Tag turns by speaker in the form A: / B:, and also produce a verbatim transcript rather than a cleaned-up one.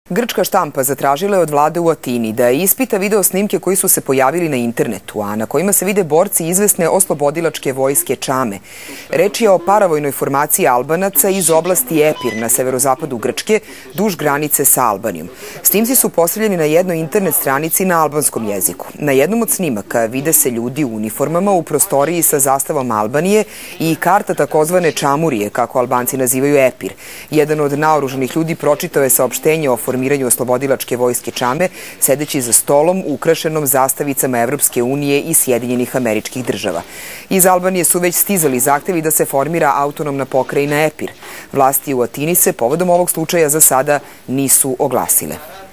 A: Grčka štampa zatražila je od vlade u Atini da ispita video snimke koji su se pojavili na internetu, a na kojima se vide borci izvesne oslobodilačke vojske Čame. Reč je o paravojnoj formaciji Albanaca iz oblasti Epir na severozapadu Grčke, duž granice sa Albanijom. Snimci su postavljeni na jednoj internet stranici na albanskom jeziku. Na jednom od snimaka vide se ljudi u uniformama u prostoriji sa zastavom Albanije i karta takozvane Čamurije, kako Albanci nazivaju Epir. Jedan od naoružanih ljudi pročitao je saopštenje o formiranju oslobodilačke vojske Čame, sedeći za stolom ukrašenom zastavicama Evropske unije i Sjedinjenih Američkih Država. Iz Albanije su već stizali zahtevi da se formira autonomna pokrajina Epir. Vlasti u Atini se povodom ovog slučaja za sada nisu oglasile.